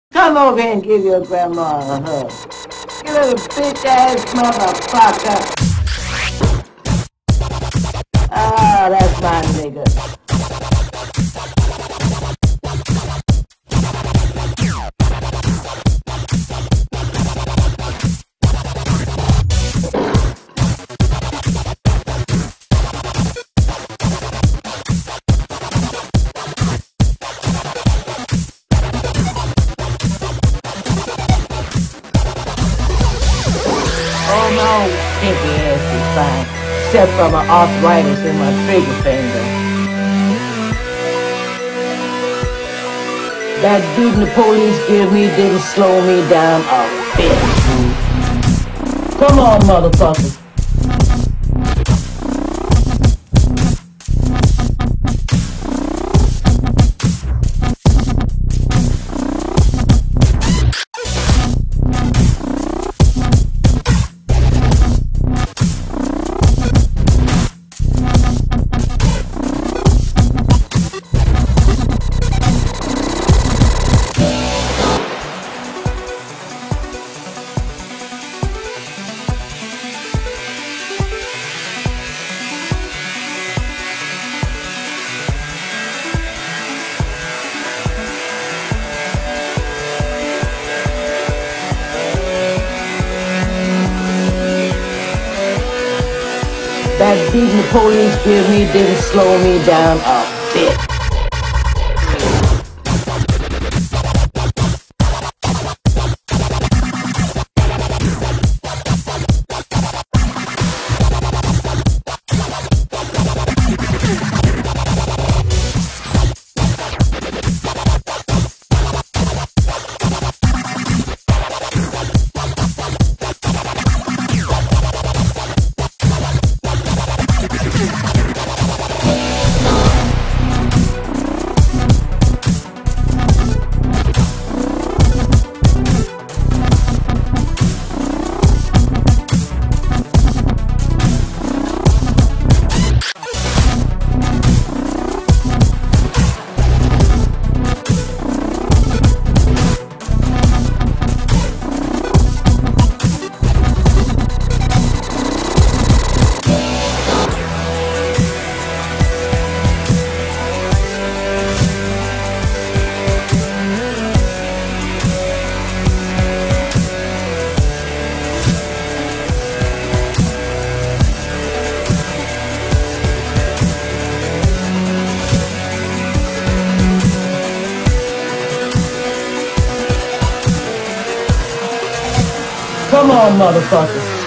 Come over here and give your grandma a hug. You little bitch-ass motherfucker. Ah, that's my nigga. Oh no, pinky ass is fine, except for my arthritis in my trigger finger. That beating the police give me didn't slow me down a bit. Come on, motherfucker. That beating the police give me didn't slow me down a bit. Come on, motherfucker.